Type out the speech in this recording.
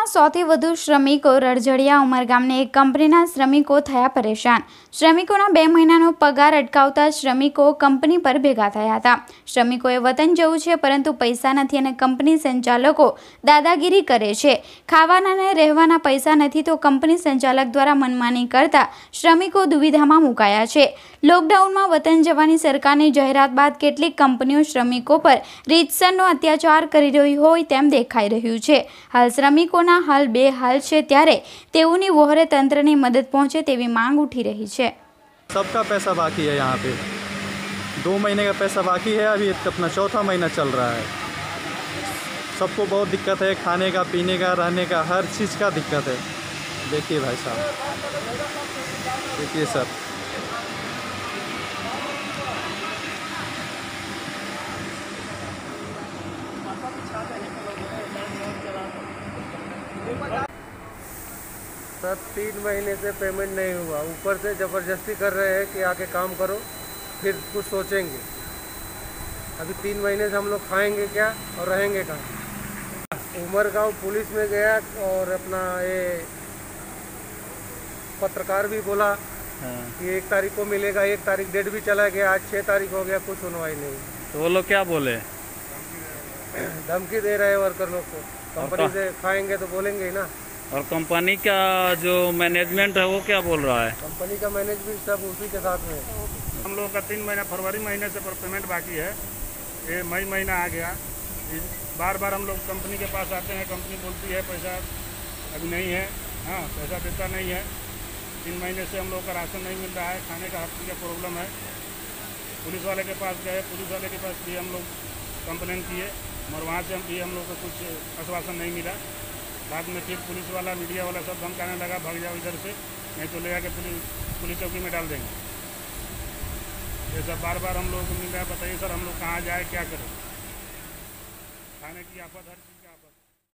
રાજ્યમાં સૌથી વધુ શ્રમિકો રડઝડિયા ઉમરગામની એક કંપનીના શ્રમિકો થયા પરેશાન। શ્રમિકોના 2 મહિનાનો પગાર અટકાવતા શ્રમિકો કંપની પર ભેગા થયા હતા। શ્રમિકોએ વતન જવું છે પરંતુ પૈસા નથી અને કંપની સંચાલકો દાદાગીરી કરે છે। ખાવાના અને રહેવાના પૈસા નથી તો કંપની સંચાલક દ્વારા મનમાની કરતા શ્રમિકો દુવિધામાં મુકાયા છે। લોકડાઉનમાં વતન જવાની સરકારની જાહેરાત બાદ કેટલીક કંપનીઓ શ્રમિકો પર રીતસરનો અત્યાચાર કરી રહી હોય તેમ દેખાઈ રહ્યું છે। हाल श्रमिकोना हाल बेहाल है त्यारे तेओनी वोहरे तंत्रनी मदद पहुंचे तेवी मांग उठी रही है। सबका पैसा बाकी है, यहाँ पे 2 महीने का पैसा बाकी है। अभी अपना 4था महीना चल रहा है। सबको बहुत दिक्कत है, खाने का, पीने का, रहने का, हर चीज़ का दिक्कत है। देखिए भाई साहब, देखिए सर, सर 3 महीने से पेमेंट नहीं हुआ, ऊपर से ज़बरदस्ती कर रहे हैं कि आके काम करो फिर कुछ सोचेंगे। अभी 3 महीने से हम लोग खाएंगे क्या और रहेंगे कहाँ। उमरगांव पुलिस में गया और अपना ये पत्रकार भी बोला कि 1 तारीख को मिलेगा, 1 तारीख डेट भी चला गया, आज 6 तारीख हो गया, कुछ सुनवाई नहीं। तो वो लोग क्या बोले? धमकी दे रहे हैं वर्कर लोग को, कंपनी से खाएंगे तो बोलेंगे ही ना। और कंपनी का जो मैनेजमेंट है वो क्या बोल रहा है? कंपनी का मैनेजमेंट सब उसी के साथ में है। हम लोग का 3 महीना फरवरी महीने से पेमेंट बाकी है। ये मई महीना आ गया। बार बार हम लोग कंपनी के पास आते हैं, कंपनी बोलती है पैसा अभी नहीं है। हाँ, पैसा देता नहीं है। 3 महीने से हम लोग का राशन नहीं मिल रहा है, खाने का हर चीज़ का प्रॉब्लम है। पुलिस वाले के पास गए, पुलिस वाले के पास भी हम लोग कंप्लेन किए और वहाँ से हम लोग को कुछ आश्वासन नहीं मिला। बाद में फिर पुलिस वाला, मीडिया वाला सब धमकाने लगा, भाग जाओ इधर से, नहीं तो ले आके पुलिस चौकी में डाल देंगे। ये सब बार बार हम लोग को मिल रहा है। बताइए सर, हम लोग कहाँ जाए, क्या करें? खाने की आफत हर